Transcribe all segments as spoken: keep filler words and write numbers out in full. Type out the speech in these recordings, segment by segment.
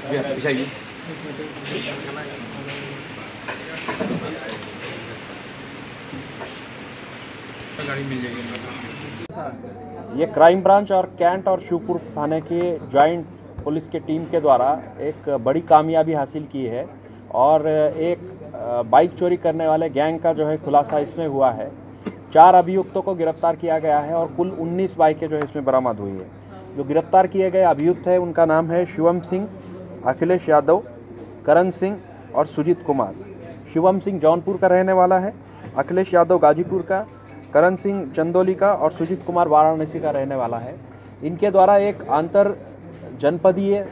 गाड़ी मिल जाएगी। ये क्राइम ब्रांच और कैंट और शिवपुर थाने के जॉइंट पुलिस के टीम के द्वारा एक बड़ी कामयाबी हासिल की है और एक बाइक चोरी करने वाले गैंग का जो है खुलासा इसमें हुआ है। चार अभियुक्तों को गिरफ्तार किया गया है और कुल उन्नीस बाइकें जो है इसमें बरामद हुई है। जो गिरफ्तार किए गए अभियुक्त है उनका नाम है शिवम सिंह, अखिलेश यादव, करण सिंह और सुजीत कुमार। शिवम सिंह जौनपुर का रहने वाला है, अखिलेश यादव गाजीपुर का, करण सिंह चंदौली का और सुजीत कुमार वाराणसी का रहने वाला है। इनके द्वारा एक अंतर जनपदीय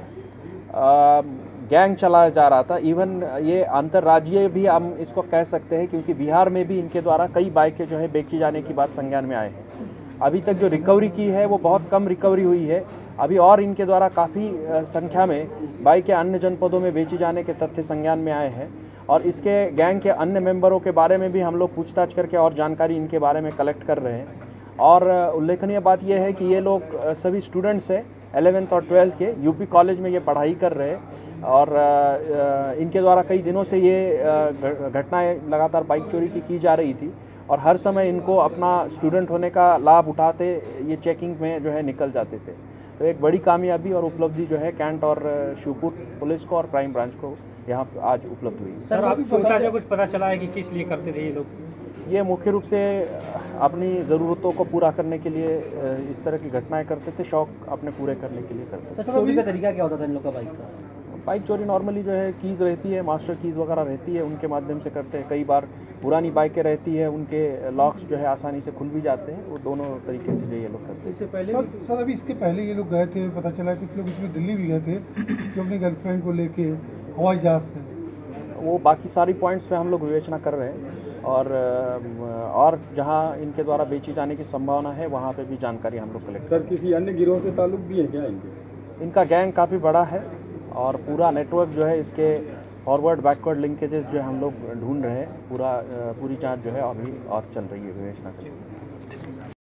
गैंग चलाया जा रहा था। इवन ये अंतर्राज्यीय भी हम इसको कह सकते हैं, क्योंकि बिहार में भी इनके द्वारा कई बाइकें जो है बेची जाने की बात संज्ञान में आए हैं। अभी तक जो रिकवरी की है वो बहुत कम रिकवरी हुई है। अभी और इनके द्वारा काफ़ी संख्या में बाइकें अन्य जनपदों में बेची जाने के तथ्य संज्ञान में आए हैं और इसके गैंग के अन्य मेंबरों के बारे में भी हम लोग पूछताछ करके और जानकारी इनके बारे में कलेक्ट कर रहे हैं। और उल्लेखनीय बात यह है कि ये लोग सभी स्टूडेंट्स हैं एलेवेंथ और ट्वेल्थ के, यूपी कॉलेज में ये पढ़ाई कर रहे हैं और इनके द्वारा कई दिनों से ये घटनाएं लगातार बाइक चोरी की की जा रही थी और हर समय इनको अपना स्टूडेंट होने का लाभ उठाते ये चेकिंग में जो है निकल जाते थे। तो एक बड़ी कामयाबी और उपलब्धि जो है कैंट और शिवपुर पुलिस को और क्राइम ब्रांच को यहाँ आज उपलब्ध हुई। सर, आप छोटा कुछ पता चला है कि किस लिए करते थे ये लोग? ये मुख्य रूप से अपनी ज़रूरतों को पूरा करने के लिए इस तरह की घटनाएं करते थे, शौक अपने पूरे करने के लिए करते थे। चोरी का तरीका क्या होता था इन लोग का बाइक का? बाइक चोरी नॉर्मली जो है कीज़ रहती है, मास्टर कीज़ वगैरह रहती है, उनके माध्यम से करते हैं। कई बार पुरानी बाइकें रहती है, उनके लॉक्स जो है आसानी से खुल भी जाते हैं। वो दोनों तरीके से जो ये लोग करते हैं। इससे पहले सर, सर अभी इसके पहले ये लोग गए थे, पता चला कुछ लोग इसमें दिल्ली भी गए थे जो अपनी गर्लफ्रेंड को लेके हवाई जहाज़ से। वो बाकी सारी पॉइंट्स पे हम लोग विवेचना कर रहे हैं और और जहां इनके द्वारा बेची जाने की संभावना है वहां पे भी जानकारी हम लोग कलेक्ट। सर, किसी अन्य गिरोह से ताल्लुक भी है क्या इनके? इनका गैंग काफ़ी बड़ा है और पूरा नेटवर्क जो है इसके फॉरवर्ड बैकवर्ड लिंकेजेस जो है हम लोग ढूंढ रहे हैं। पूरा पूरी जांच जो है अभी और चल रही है, विवेचना चल रही है।